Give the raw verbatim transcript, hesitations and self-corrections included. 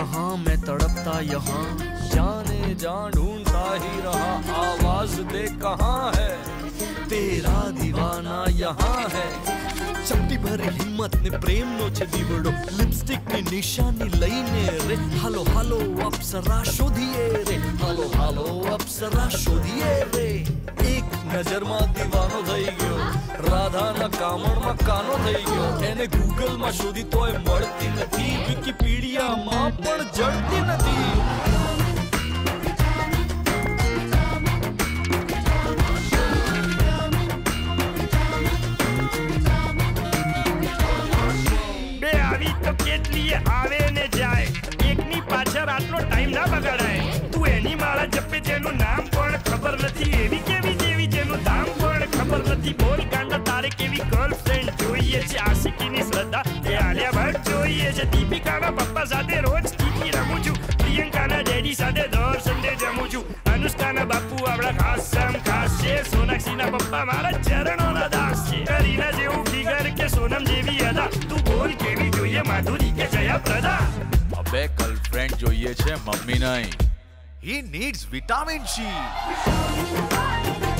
कहाँ मैं तड़पता यहाँ, जाने जान ढूंढता ही रहा, आवाज दे कहाँ है, तेरा दीवाना यहाँ है। चपटी भरी हिम्मत ने प्रेम नो छेदी बड़ो, लिपस्टिक ની નિશાની લઈને રે, હાલો હાલો અપ્સરા શોધીએ રે, હાલો હાલો અપ્સરા શોધીએ રે। એક નજરમાં દીવાનો થઈ ગયો, રાધાના કામળમાં કાનો થઈ ગયો, એને ગૂગલમાં શોધી તોય મળતી નથી, વિકિપીડિયામાં પણ જડતી નથી। આવે ને જાય, એકની પાછળ આટલો ટાઈમ ના બગાડાય। તું એની માળા જપે જેનું નામ પણ ખબર નથી, એવી કેવી જેવી જેનું દામ પણ ખબર નથી। બોલ ગાંડા તારે કેવી ગર્લફ્રેન્ડ જોઈએ છે, આશિકીની શ્રદ્ધા એ આલિયા ભટ્ટ જોઈએ છે। દીપિકાના પપ્પા સાથે રોજ ટીવી રમું છું, પ્રિયંકાના ડેડી સાથે દર સન્ડે જમું છું, અનુષ્કાના બાપુ આપણા ખાસ આમ ખાસ છે, સોનાક્ષીના પપ્પા મારા ચરણોના દાસ છે। કરીના જેવું ફિગર કે સોનમ જેવી અદા, તું બોલ કેવી જોઈએ માધુરી કે જયા પ્રદા। અબે ગર્લફ્રેન્ડ જોઈએ છે મમ્મી નહીં, હી નીડ્સ વિટામિન સી।